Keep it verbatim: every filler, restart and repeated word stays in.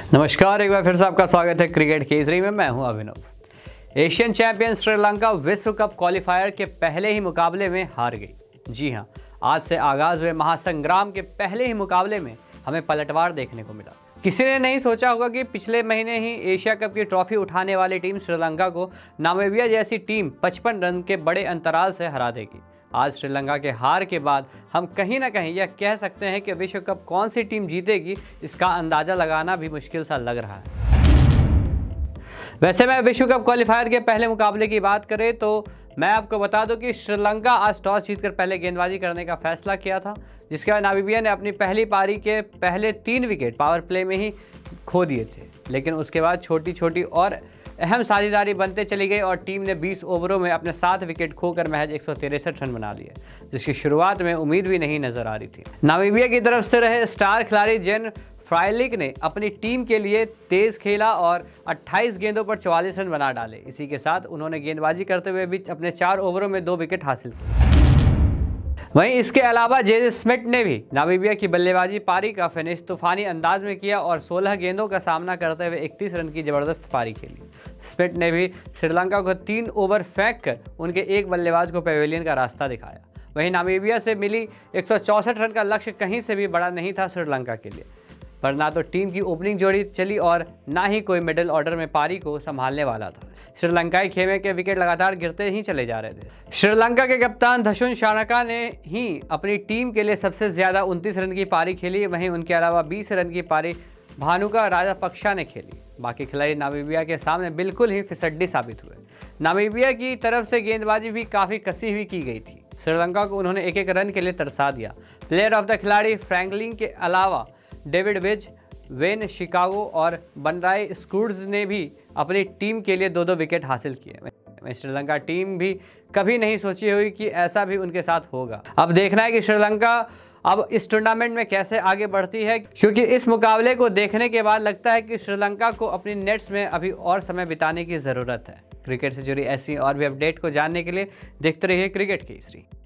नमस्कार, एक बार फिर से आपका स्वागत है क्रिकेट केसरी में। मैं हूं अभिनव। एशियन चैंपियन श्रीलंका विश्व कप क्वालिफायर के पहले ही मुकाबले में हार गई। जी हां, आज से आगाज हुए महासंग्राम के पहले ही मुकाबले में हमें पलटवार देखने को मिला। किसी ने नहीं सोचा होगा कि पिछले महीने ही एशिया कप की ट्रॉफी उठाने वाली टीम श्रीलंका को नामीबिया जैसी टीम पचपन रन के बड़े अंतराल से हरा देगी। आज श्रीलंका के हार के बाद हम कहीं ना कहीं यह कह सकते हैं कि विश्व कप कौन सी टीम जीतेगी, इसका अंदाज़ा लगाना भी मुश्किल सा लग रहा है। वैसे मैं विश्व कप क्वालिफायर के पहले मुकाबले की बात करें तो मैं आपको बता दूं कि श्रीलंका आज टॉस जीतकर पहले गेंदबाजी करने का फैसला किया था, जिसके बाद नामीबिया ने अपनी पहली पारी के पहले तीन विकेट पावर प्ले में ही खो दिए थे। लेकिन उसके बाद छोटी छोटी और अहम साझेदारी बनते चली गई और टीम ने बीस ओवरों में अपने सात विकेट खोकर महज एक सौ तिरसठ रन बना लिए, जिसकी शुरुआत में उम्मीद भी नहीं नजर आ रही थी। नामीबिया की तरफ से रहे स्टार खिलाड़ी जेन फ्राइलिक ने अपनी टीम के लिए तेज खेला और अट्ठाईस गेंदों पर चौवालीस रन बना डाले। इसी के साथ उन्होंने गेंदबाजी करते हुए भी अपने चार ओवरों में दो विकेट हासिल किए। वहीं इसके अलावा जे स्मिथ ने भी नामीबिया की बल्लेबाजी पारी का फिनिश तूफानी अंदाज में किया और सोलह गेंदों का सामना करते हुए इकतीस रन की जबरदस्त पारी खेली। स्मिथ ने भी श्रीलंका को तीन ओवर फेंक कर उनके एक बल्लेबाज को पेविलियन का रास्ता दिखाया। वहीं नामीबिया से मिली एक सौ चौंसठ रन का लक्ष्य कहीं से भी बड़ा नहीं था श्रीलंका के लिए, पर ना तो टीम की ओपनिंग जोड़ी चली और ना ही कोई मिडिल ऑर्डर में पारी को संभालने वाला था। श्रीलंकाई खेमे के विकेट लगातार गिरते ही चले जा रहे थे। श्रीलंका के कप्तान धशुन शानाका ने ही अपनी टीम के लिए सबसे ज्यादा उनतीस रन की पारी खेली। वहीं उनके अलावा बीस रन की पारी भानुका राजापक्षा ने खेली। बाकी खिलाड़ी नामीबिया के सामने बिल्कुल ही फिसड्डी साबित हुए। नामीबिया की तरफ से गेंदबाजी भी काफ़ी कसी हुई की गई थी। श्रीलंका को उन्होंने एक एक रन के लिए तरसा दिया। प्लेयर ऑफ द खिलाड़ी फ्रैंकलिन के अलावा डेविड विज, वेन शिकागो और बनराई स्कूड्स ने भी अपनी टीम के लिए दो दो विकेट हासिल किए। श्रीलंका टीम भी कभी नहीं सोची हुई कि ऐसा भी उनके साथ होगा। अब देखना है कि श्रीलंका अब इस टूर्नामेंट में कैसे आगे बढ़ती है, क्योंकि इस मुकाबले को देखने के बाद लगता है कि श्रीलंका को अपनी नेट्स में अभी और समय बिताने की ज़रूरत है। क्रिकेट से जुड़ी ऐसी और भी अपडेट को जानने के लिए देखते रहिए क्रिकेट केसरी।